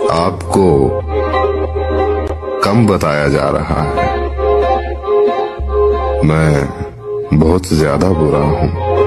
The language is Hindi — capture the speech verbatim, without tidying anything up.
आपको कम बताया जा रहा है। मैं बहुत ज्यादा बुरा हूं।